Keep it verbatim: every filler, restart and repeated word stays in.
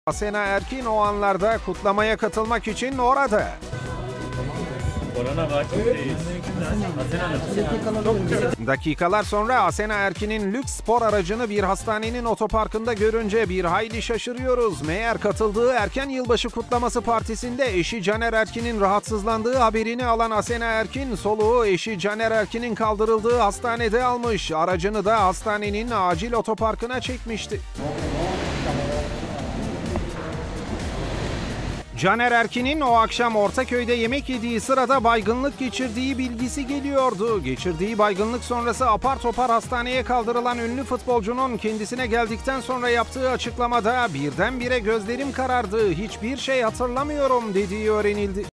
Asena Erkin o anlarda kutlamaya katılmak için orada. Korona var, çok değil. Dakikalar sonra Asena Erkin'in lüks spor aracını bir hastanenin otoparkında görünce bir hayli şaşırıyoruz. Meğer katıldığı erken yılbaşı kutlaması partisinde eşi Caner Erkin'in rahatsızlandığı haberini alan Asena Erkin, soluğu eşi Caner Erkin'in kaldırıldığı hastanede almış. Aracını da hastanenin acil otoparkına çekmişti. Caner Erkin'in o akşam Ortaköy'de yemek yediği sırada baygınlık geçirdiği bilgisi geliyordu. Geçirdiği baygınlık sonrası apar topar hastaneye kaldırılan ünlü futbolcunun kendisine geldikten sonra yaptığı açıklamada birdenbire gözlerim karardı, hiçbir şey hatırlamıyorum dediği öğrenildi.